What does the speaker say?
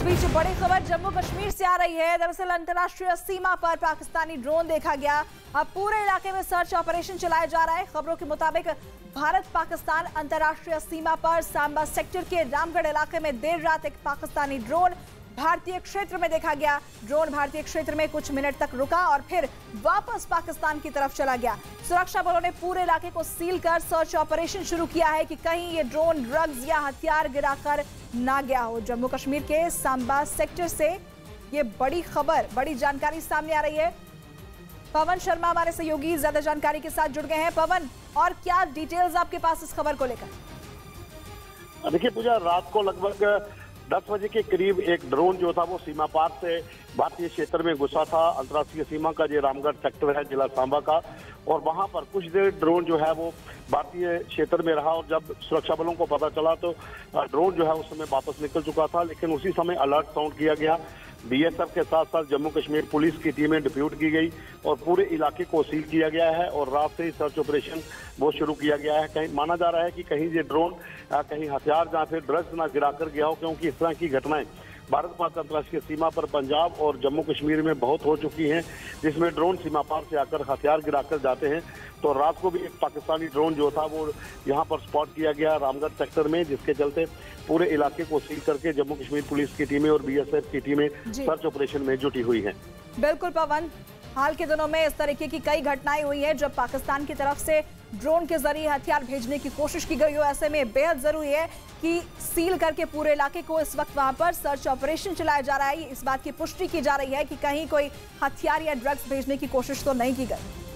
बीच बड़ी खबर जम्मू कश्मीर से आ रही है। दरअसल अंतर्राष्ट्रीय सीमा पर पाकिस्तानी ड्रोन देखा गया। अब पूरे इलाके में सर्च ऑपरेशन चलाया जा रहा है। खबरों के मुताबिक भारत पाकिस्तान अंतर्राष्ट्रीय सीमा पर सांबा सेक्टर के रामगढ़ इलाके में देर रात एक पाकिस्तानी ड्रोन भारतीय क्षेत्र में देखा गया। ड्रोन भारतीय क्षेत्र में कुछ मिनट तक रुका और फिर वापस पाकिस्तान की तरफ चला गया। सुरक्षा बलों ने पूरे इलाके को सील कर सर्च ऑपरेशन शुरू किया है कि कहीं ये ड्रोन ड्रग्स या हथियार गिराकर ना गया हो। जम्मू कश्मीर के सांबा सेक्टर से ये बड़ी खबर, बड़ी जानकारी सामने आ रही है। पवन शर्मा हमारे सहयोगी ज्यादा जानकारी के साथ जुड़ गए हैं। पवन, और क्या डिटेल्स आपके पास इस खबर को लेकर? देखिए पूजा, रात को लगभग 10 बजे के करीब एक ड्रोन जो था वो सीमा पार से भारतीय क्षेत्र में घुसा था। अंतर्राष्ट्रीय सीमा का जो रामगढ़ सेक्टर है जिला सांबा का, और वहां पर कुछ देर ड्रोन जो है वो भारतीय क्षेत्र में रहा और जब सुरक्षा बलों को पता चला तो ड्रोन जो है उस समय वापस निकल चुका था। लेकिन उसी समय अलर्ट साउंड किया गया। बीएसएफ के साथ साथ जम्मू कश्मीर पुलिस की टीमें डिप्यूट की गई और पूरे इलाके को सील किया गया है और रात से ही सर्च ऑपरेशन वो शुरू किया गया है। कहीं माना जा रहा है कि कहीं ये ड्रोन कहीं हथियार या फिर ड्रग्स ना गिराकर गया हो, क्योंकि इस तरह की घटनाएं भारत पाक अंतर्राष्ट्रीय सीमा पर पंजाब और जम्मू कश्मीर में बहुत हो चुकी हैं, जिसमें ड्रोन सीमा पार से आकर हथियार गिराकर जाते हैं। तो रात को भी एक पाकिस्तानी ड्रोन जो था वो यहाँ पर स्पॉट किया गया रामगढ़ सेक्टर में, जिसके चलते पूरे इलाके को सील करके जम्मू कश्मीर पुलिस की टीमें और बीएसएफ की टीमें सर्च ऑपरेशन में जुटी हुई हैं। बिल्कुल पवन, हाल के दिनों में इस तरीके की कई घटनाएं हुई हैं जब पाकिस्तान की तरफ से ड्रोन के जरिए हथियार भेजने की कोशिश की गई हो। ऐसे में बेहद जरूरी है कि सील करके पूरे इलाके को इस वक्त वहां पर सर्च ऑपरेशन चलाया जा रहा है। इस बात की पुष्टि की जा रही है कि कहीं कोई हथियार या ड्रग्स भेजने की कोशिश तो नहीं की गई।